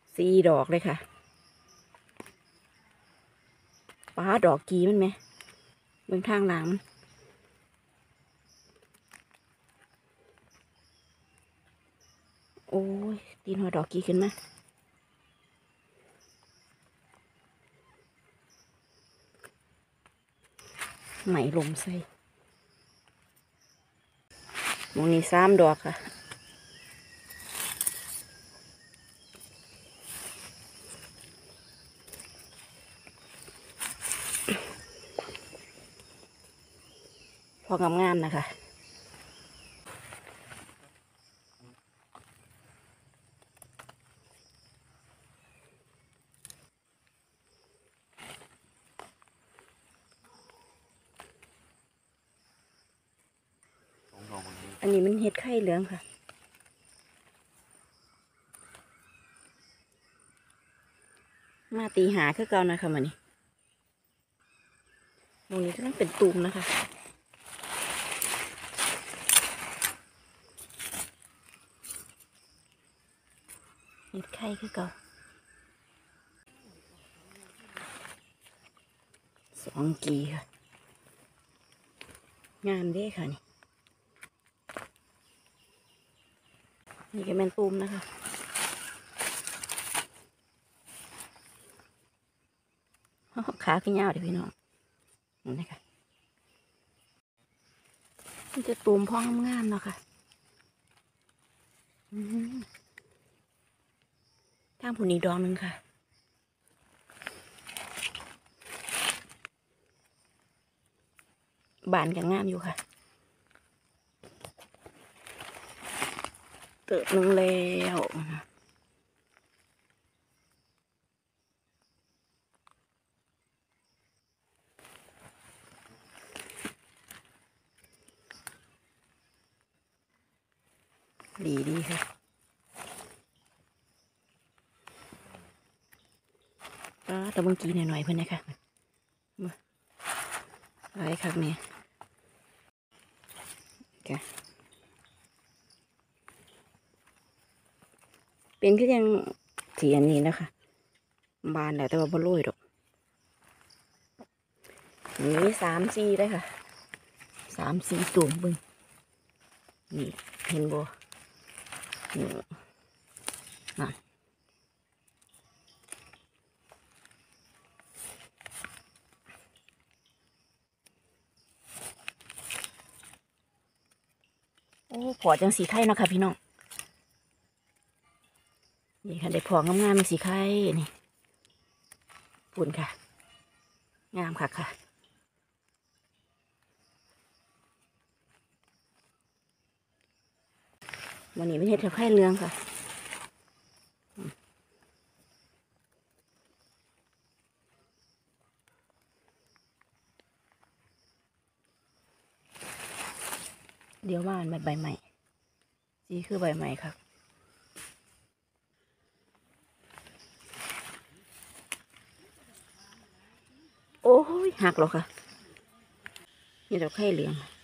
4 ดอกเลยค่ะป้าดอกกีมันไหมเบื้องทางหลังมันโอ้ยตีนหัวดอกกีขึ้นมาไหมลมใส่มองนี้3 ดอกค่ะพองามๆนะคะอันนี้มันเห็ดไข่เหลืองค่ะมาตีหาคือเก่านะคะมันนี่ตรงนี้ก็ต้องเป็นตุ่มนะคะเห็ดไข่คือเก่า2 กีค่ะงามเด้ค่ะนี่ก็เป็นตุ่มนะคะขาขึ้นยาวเดี๋ยวพี่น้องนี่ค่ะมันจะตุ่มพองงามๆเนาะค่ะทางผู้นี้ดอกนึงค่ะบานกันงามอยู่ค่ะเติบนึงแล้วดีค่ะตะบังกีหน่อยๆเพื่อนนะคะมาอะไรครับเนี่ยเป็นก็ยังสีอันนี้นะคะบานแล้วแต่ว่าบ่โรยดอกนี่3 4เลยค่ะ3 4ตุ่มบึ้งนี่เห็นบ่นี่น่ะโอ้พอจังสีไข่เนาะค่ะพี่น้องนี่ค่ะได้พองามๆมีสีไข่นี่ปุ่นค่ะงามค่ะวันนี้ไม่เห็ดกับไข่เหลืองค่ะเดี๋ยวว่ามันใบใหม่สีคือใบใหม่ค่ะโอ้ยหักหรอค่ะนี่เราไข่เหลือง